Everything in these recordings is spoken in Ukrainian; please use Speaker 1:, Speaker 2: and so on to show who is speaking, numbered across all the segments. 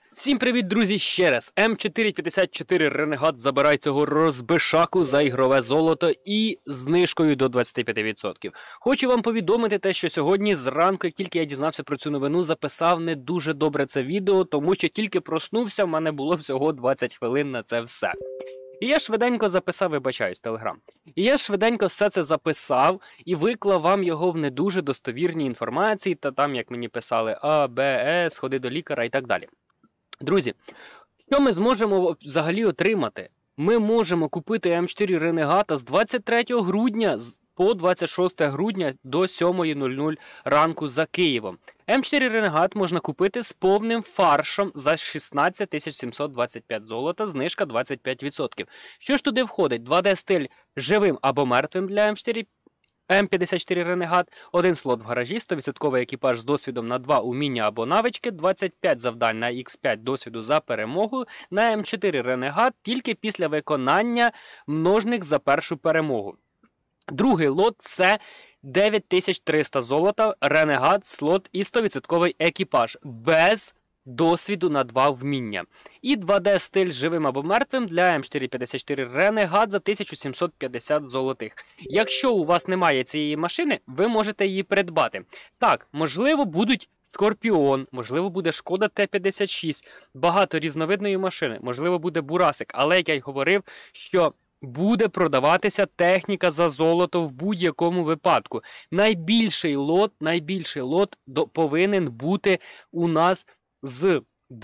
Speaker 1: Всім привіт, друзі, ще раз. М454 Ренегат забирає цього розбишаку за ігрове золото і знижкою до 25%. Хочу вам повідомити те, що сьогодні зранку, як тільки я дізнався про цю новину, записав не дуже добре це відео, тому що тільки проснувся, в мене було всього 20 хвилин на це все. І я швиденько записав, вибачаюсь, Телеграм. І я швиденько все це записав і виклав вам його в не дуже достовірній інформації, та там, як мені писали, А, Б, С, сходи до лікаря і так далі. Друзі, що ми зможемо взагалі отримати? Ми можемо купити М4 Ренегата з 23 грудня по 26 грудня до 7:00 ранку за Києвом. М4 Ренегат можна купити з повним фаршем за 16 725 золота, знижка 25%. Що ж туди входить? 2D-стиль живим або мертвим для М4 М54 Ренегат, один слот в гаражі, 100% екіпаж з досвідом на 2 уміння або навички, 25 завдань на Х5 досвіду за перемогу, на М4 Ренегат тільки після виконання множник за першу перемогу. Другий лот – це 9300 золота, Ренегат, слот і 100% екіпаж без досвіду на 2 вміння. І 2D-стиль живим або мертвим для М454 Ренегат за 1750 золотих. Якщо у вас немає цієї машини, ви можете її придбати. Так, можливо, будуть Скорпіон, можливо, буде Шкода Т-56, багато різновидної машини, можливо, буде Бурасик, але, як я й говорив, що буде продаватися техніка за золото в будь-якому випадку. Найбільший лот повинен бути у нас з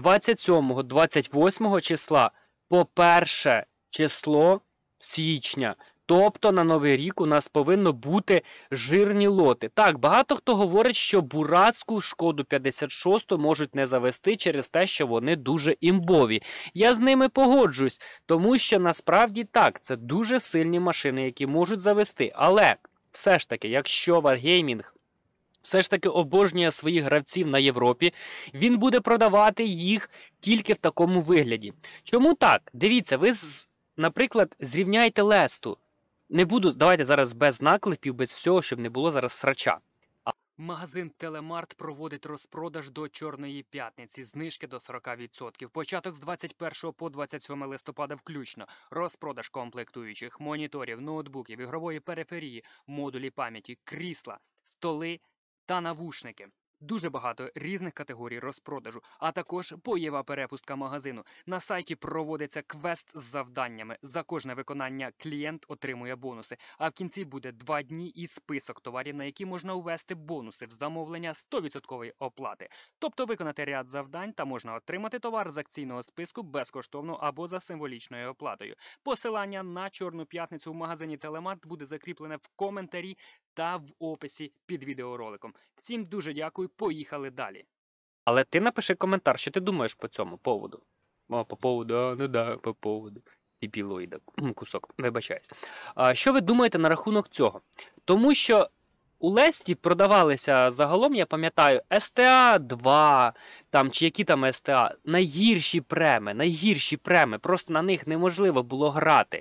Speaker 1: 27-28 числа по 1 число січня. Тобто на Новий рік у нас повинно бути жирні лоти. Так, багато хто говорить, що Бураску, Шкоду 56 можуть не завести через те, що вони дуже імбові. Я з ними погоджусь, тому що насправді так, це дуже сильні машини, які можуть завести. Але все ж таки, якщо Wargaming все ж таки обожнює своїх гравців на Європі, він буде продавати їх тільки в такому вигляді. Чому так? Дивіться, ви, наприклад, зрівняйте Лесту. Не буду, давайте зараз без наклепів, без всього, щоб не було зараз срача. Магазин Телемарт проводить розпродаж до Чорної п'ятниці, знижки до 40%. Початок з 21 по 27 листопада включно. Розпродаж комплектуючих, моніторів, ноутбуків, ігрової периферії, модулі пам'яті, крісла, столи та навушники. Дуже багато різних категорій розпродажу, а також боєва перепустка магазину. На сайті проводиться квест з завданнями. За кожне виконання клієнт отримує бонуси. А в кінці буде 2 дні і список товарів, на які можна ввести бонуси в замовлення 100% оплати. Тобто виконати ряд завдань та можна отримати товар з акційного списку безкоштовно або за символічною оплатою. Посилання на Чорну п'ятницю в магазині Телемарт буде закріплене в коментарі та в описі під відеороликом. Всім дуже дякую, поїхали далі. Але ти напиши коментар, що ти думаєш по цьому поводу. По поводу. Піпілоїда, кусок, вибачаюсь. Що ви думаєте на рахунок цього? Тому що у Лесті продавалися загалом, я пам'ятаю, СТА-2, там, чи які там СТА, найгірші преми, просто на них неможливо було грати.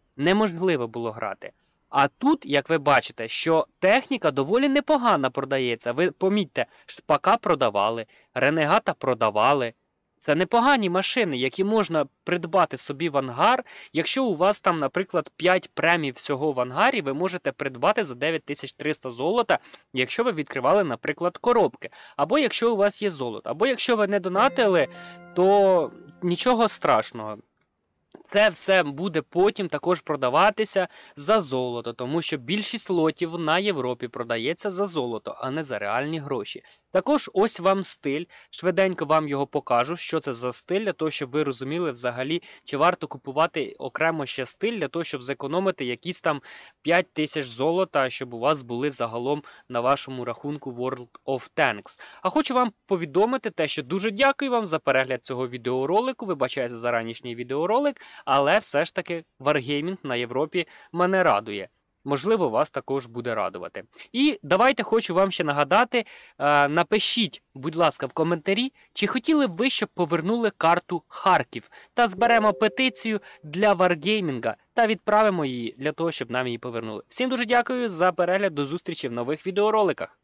Speaker 1: А тут, як ви бачите, що техніка доволі непогано продається. Ви помітьте, Шпака продавали, Ренегата продавали. Це непогані машини, які можна придбати собі в ангар. Якщо у вас там, наприклад, 5 премій всього в ангарі, ви можете придбати за 9300 золота, якщо ви відкривали, наприклад, коробки. Або якщо у вас є золото. Або якщо ви не донатили, то нічого страшного. Це все буде потім також продаватися за золото, тому що більшість лотів на Європі продається за золото, а не за реальні гроші. Також ось вам стиль, швиденько вам його покажу, що це за стиль, для того, щоб ви розуміли взагалі, чи варто купувати окремо ще стиль, для того, щоб зекономити якісь там 5000 золота, щоб у вас були загалом на вашому рахунку World of Tanks. А хочу вам повідомити те, що дуже дякую вам за перегляд цього відеоролику, вибачайте за ранішній відеоролик, але все ж таки Wargaming на Європі мене радує. Можливо, вас також буде радувати. І давайте хочу вам ще нагадати, напишіть, будь ласка, в коментарі, чи хотіли б ви, щоб повернули карту Харків. Та зберемо петицію для Wargaming та відправимо її для того, щоб нам її повернули. Всім дуже дякую за перегляд, до зустрічі в нових відеороликах.